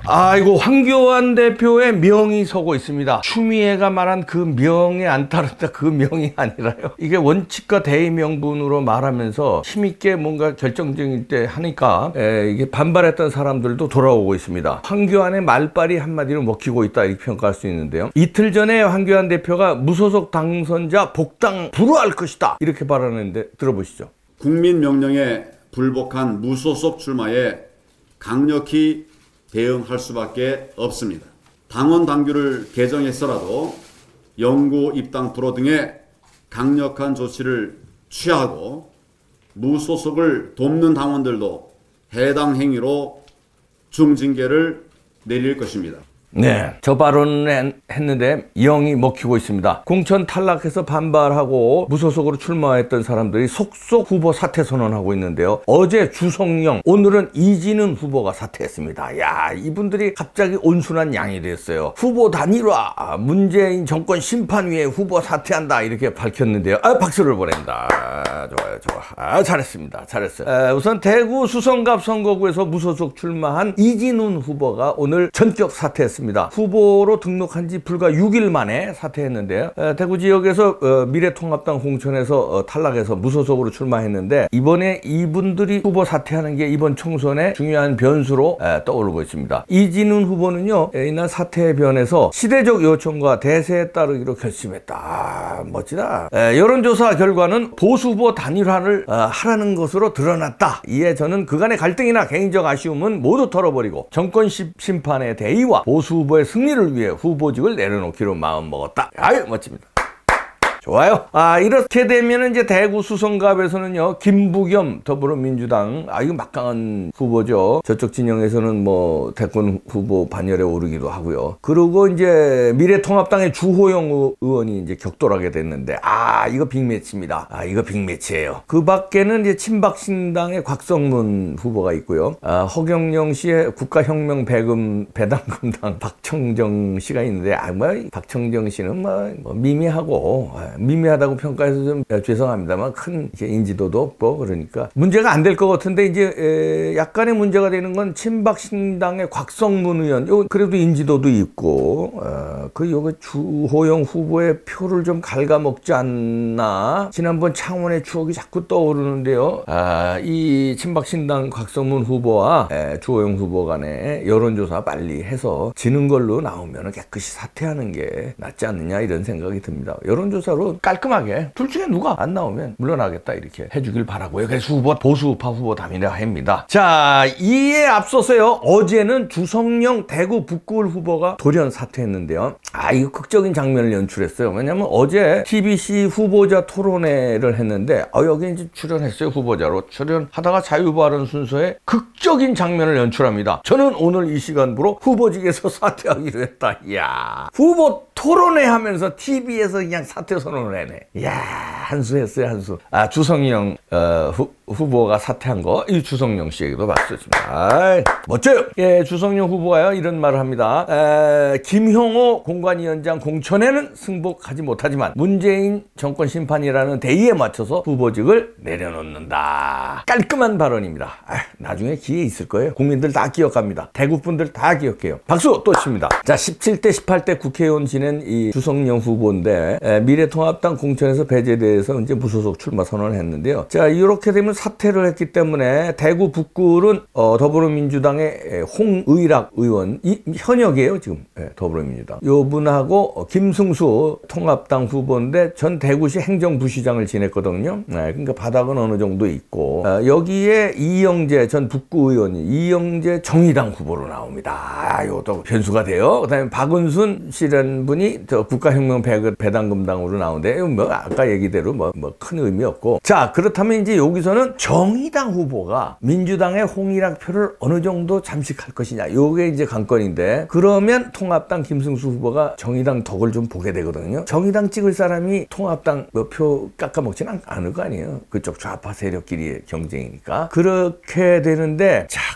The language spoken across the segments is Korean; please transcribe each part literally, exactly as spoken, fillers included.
아이고, 황교안 대표의 명이 서고 있습니다. 추미애가 말한 그 명에 안 따른다, 그 명이 아니라요. 이게 원칙과 대의 명분으로 말하면서 힘있게 뭔가 결정적일 때 하니까 에, 이게 반발했던 사람들도 돌아오고 있습니다. 황교안의 말빨이 한마디로 먹히고 있다, 이렇게 평가할 수 있는데요. 이틀 전에 황교안 대표가 무소속 당선자 복당 불허할 것이다, 이렇게 발언했는데 들어보시죠. 국민 명령에 불복한 무소속 출마에 강력히 대응할 수밖에 없습니다. 당원 당규를 개정해서라도 영구 입당 불허 등의 강력한 조치를 취하고 무소속을 돕는 당원들도 해당 행위로 중징계를 내릴 것입니다. 네, 저 발언을 했는데 영이 먹히고 있습니다. 공천 탈락해서 반발하고 무소속으로 출마했던 사람들이 속속 후보 사퇴 선언하고 있는데요. 어제 주성영, 오늘은 이진은 후보가 사퇴했습니다. 야, 이분들이 갑자기 온순한 양이 됐어요. 후보 단일화, 문재인 정권 심판위에 후보 사퇴한다, 이렇게 밝혔는데요. 아, 박수를 보낸다. 아, 좋아요, 좋아. 아, 잘했습니다. 잘했어요. 아, 우선 대구 수성갑 선거구에서 무소속 출마한 이진훈 후보가 오늘 전격 사퇴했습니다. 후보로 등록한 지 불과 육 일 만에 사퇴했는데요. 에, 대구 지역에서 어, 미래통합당 공천에서 어, 탈락해서 무소속으로 출마했는데 이번에 이분들이 후보 사퇴하는 게 이번 총선의 중요한 변수로 에, 떠오르고 있습니다. 이진훈 후보는요, 에, 이날 사퇴에 변해서 시대적 요청과 대세에 따르기로 결심했다. 아, 멋지다. 에, 여론조사 결과는 보수 후보 단일화를 어, 하라는 것으로 드러났다. 이에 저는 그간의 갈등이나 개인적 아쉬움은 모두 털어버리고 정권 심판의 대의와 보수 후보의 승리를 위해 후보직을 내려놓기로 마음먹었다. 아유, 멋집니다. 좋아요. 아, 이렇게 되면 이제 대구 수성갑에서는요, 김부겸 더불어민주당, 아, 이거 막강한 후보죠. 저쪽 진영에서는 뭐 대권 후보 반열에 오르기도 하고요. 그리고 이제 미래통합당의 주호영 의원이 이제 격돌하게 됐는데, 아, 이거 빅매치입니다. 아, 이거 빅매치예요. 그 밖에는 이제 친박신당의 곽성문 후보가 있고요. 아, 허경영 씨의 국가혁명 배금 배당금당 박청정 씨가 있는데, 아, 뭐 박청정 씨는 뭐, 뭐 미미하고. 아, 미미하다고 평가해서 좀 죄송합니다만 큰 인지도도 없고 그러니까 문제가 안 될 것 같은데 이제 에, 약간의 문제가 되는 건 친박신당의 곽성문 의원, 요 그래도 인지도도 있고 어, 그 요거 주호영 후보의 표를 좀 갉아먹지 않나, 지난번 창원의 추억이 자꾸 떠오르는데요. 아, 이 친박신당 곽성문 후보와 에, 주호영 후보 간에 여론조사 빨리 해서 지는 걸로 나오면 깨끗이 사퇴하는 게 낫지 않느냐, 이런 생각이 듭니다. 여론조사로 깔끔하게 둘 중에 누가 안 나오면 물러나겠다, 이렇게 해주길 바라고요. 그래서 후보, 보수우파 후보 단일화입니다. 자, 이에 앞서서요, 어제는 주성영 대구 북구을 후보가 돌연 사퇴했는데요. 아, 이거 극적인 장면을 연출했어요. 왜냐면 어제 티비씨 후보자 토론회를 했는데 아, 여기 이제 출연했어요. 후보자로 출연하다가 자유발언 순서에 극적인 장면을 연출합니다. 저는 오늘 이 시간부로 후보직에서 사퇴하기로 했다. 이야, 후보 토론회 하면서 티비에서 그냥 사퇴 선언을 해네. 이야, 한수 했어요, 한수. 아, 주성영 어, 후, 후보가 사퇴한 거, 이 주성영 씨에게도 박수 칩니다. 아이, 멋져요. 예, 주성영 후보가요, 이런 말을 합니다. 에, 김형호 공관위원장 공천에는 승복하지 못하지만 문재인 정권 심판이라는 대의에 맞춰서 후보직을 내려놓는다. 깔끔한 발언입니다. 아, 나중에 기회 있을 거예요. 국민들 다 기억합니다. 대구 분들 다 기억해요. 박수 또 칩니다. 자, 십칠 대 십팔 대 국회의원 지낸 이 주성영 후보인데 에, 미래통합당 공천에서 배제돼서 이제 무소속 출마 선언을 했는데요. 자, 이렇게 되면 사퇴를 했기 때문에 대구 북구는 어, 더불어민주당의 홍의락 의원, 이 현역이에요 지금. 예, 더불어민주당 요분하고 어, 김승수 통합당 후보인데 전 대구시 행정부시장을 지냈거든요. 네, 그러니까 바닥은 어느 정도 있고 어, 여기에 이영재 전 북구 의원이 이영재 정의당 후보로 나옵니다. 아, 요것도 변수가 돼요. 그다음에 박은순 씨라는 분이 저 국가혁명 배당금당으로 나오는데 뭐 아까 얘기대로 뭐 뭐 큰 의미 없고. 자, 그렇다면 이제 여기서는 정의당 후보가 민주당의 홍의락 표를 어느 정도 잠식할 것이냐, 요게 이제 관건인데, 그러면 통합당 김승수 후보가 정의당 덕을 좀 보게 되거든요. 정의당 찍을 사람이 통합당 뭐 표 깎아먹지는 않을 거 아니에요. 그쪽 좌파 세력끼리의 경쟁이니까. 그렇게 되는데, 자,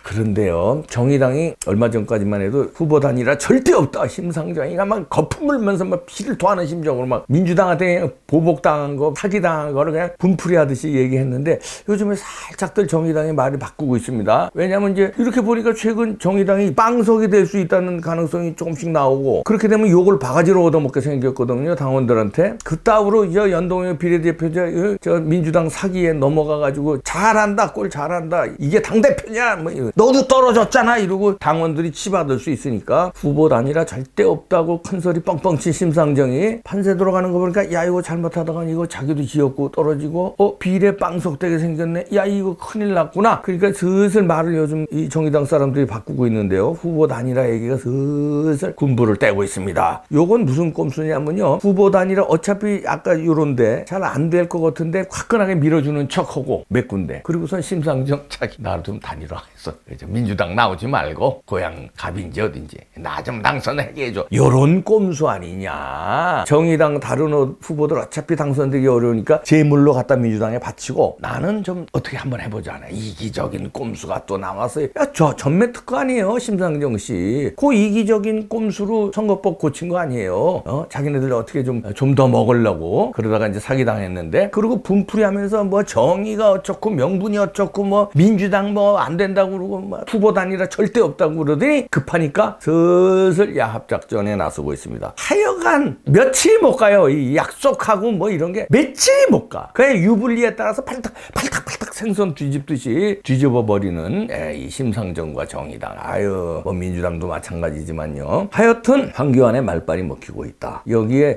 그런데요, 정의당이 얼마 전까지만 해도 후보 단일화 절대 없다, 심상정이가 막 거품 물면서 막 피를 토하는 심정으로 막 민주당한테 보복당한 거, 사기당한 거를 그냥 분풀이 하듯이 얘기했는데, 요즘에 살짝들 정의당이 말을 바꾸고 있습니다. 왜냐면 이제 이렇게 보니까 최근 정의당이 빵석이 될 수 있다는 가능성이 조금씩 나오고, 그렇게 되면 욕을 바가지로 얻어먹게 생겼거든요, 당원들한테. 그따위로 저 연동형 비례대표 저, 저 민주당 사기에 넘어가가지고 잘한다, 꼴 잘한다, 이게 당대표냐, 뭐 너도 떨어졌잖아 이러고 당원들이 치받을 수 있으니까 후보 단일화 절대 없다고 큰소리 뻥뻥 친 심상정이 판세 들어가는 거 보니까 야 이거 잘못하다가 이거 자기도 지었고 떨어지고 어 비례 빵석되게 생겼네, 야 이거 큰일 났구나. 그러니까 슬슬 말을 요즘 이 정의당 사람들이 바꾸고 있는데요, 후보 단일화 얘기가 슬슬 군부를 떼고 있습니다. 요건 무슨 꼼수냐면요, 후보 단일화 어차피 아까 요런데 잘 안 될 것 같은데 화끈하게 밀어주는 척하고 몇 군데, 그리고선 심상정 자기 나를 좀 단일화해서 민주당 나오지 말고 고향 갑인지 어딘지 나 좀 당선하게 해줘, 요런 꼼수 아니냐. 정의당 다른 후보들 어차피 당선되기 어려우니까 제물로 갖다 민주당에 바치고 나는 좀 어떻게 한번 해보자, 이기적인 꼼수가 또 나왔어요. 야, 저 전매 특허 아니에요, 심상정 씨. 그 이기적인 꼼수로 선거법 고친 거 아니에요. 어? 자기네들 어떻게 좀 좀 더 먹으려고 그러다가 이제 사기당했는데, 그리고 분풀이 하면서 뭐 정의가 어쩌고 명분이 어쩌고 뭐 민주당 뭐 안 된다고 그러고 뭐 후보 단일화 절대 없다고 그러더니 급하니까 슬슬 야합작전에 나서고 있습니다. 하여간 며칠이 못 가요. 이 약속하고 뭐 이런 게 며칠이 못 가. 그냥 유불리에 따라서 팔딱 팔딱 팔딱 생선 뒤집듯이 뒤집어 버리는 이 심상정과 정의당. 아유, 뭐 민주당도 마찬가지지만요. 하여튼 황교안의 말빨이 먹히고 있다. 여기에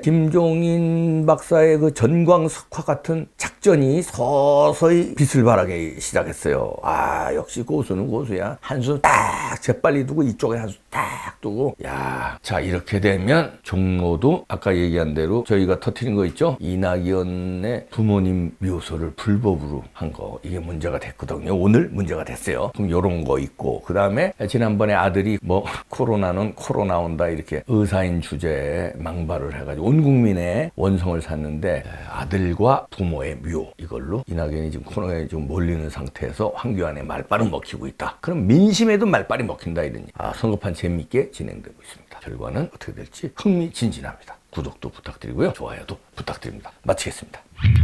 김종인 박사의 그 전광석화 같은 작전이 서서히 빛을 발하기 시작했어요. 아, 역시 고수는 고수야. 한수 딱 재빨리 두고 이쪽에 한수 딱 두고, 야, 자 이렇게 되면 종로도 아까 얘기한 대로 저희가 터트린 거 있죠, 이낙연의 부모님 묘소를 불법으로 한 거, 이게 문제가 됐거든요. 오늘 문제가 됐어요. 그럼 요런 거 있고, 그 다음에 지난번에 아들이 뭐 코로나는 코로나 온다 이렇게 의사인 주제에 망발을 해가지고 온 국민의 원성을 샀는데, 아들과 부모의 묘, 이걸로 이낙연이 지금 코로나에 좀 몰리는 상태에서 황교안의 말빨은 먹히고 있다. 그럼 민심에도 말빨이 먹힌다 이러니, 아, 선거판 재미있게 진행되고 있습니다. 결과는 어떻게 될지 흥미진진합니다. 구독도 부탁드리고요, 좋아요도 부탁드립니다. 마치겠습니다.